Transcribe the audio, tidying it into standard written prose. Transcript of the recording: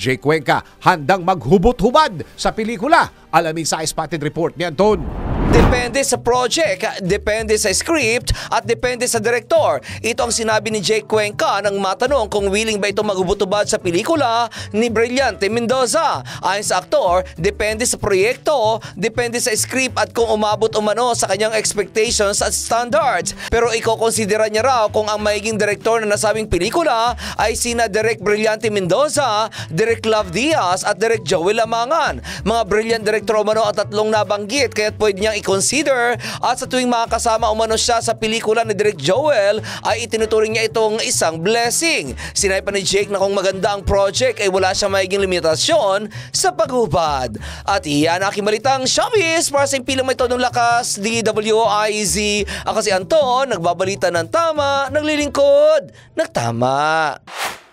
Jake Cuenca handang maghubot-hubad sa pelikula. Alamin sa Spotted Report ni Anton. Depende sa project, depende sa script, at depende sa direktor. Ito ang sinabi ni Jake Cuenca nang matanong kung willing ba ito maghubot-hubad sa pelikula ni Brillante Mendoza. Ayon sa aktor, depende sa proyekto, depende sa script at kung umabot umano sa kanyang expectations at standards. Pero ikokonsidera niya raw kung ang magiging direktor na nasabing pelikula ay sina Direk Brillante Mendoza, Direk Love Diaz at Direk Joel Amangan. Mga brilliant direktor umano ang tatlong nabanggit, kaya't pwede niyang i-consider, at sa tuwing makakasama umano siya sa pelikula ni Direk Joel ay itinuturing niya itong isang blessing. Sinabi pa ni Jake na kung maganda ang project ay wala siyang magiging limitasyon sa paghubad. At iyan aking balitang showbiz para sa impilang may tonong lakas, DWIZ. Ako si Anton, nagbabalita ng tama, naglilingkod ng tama.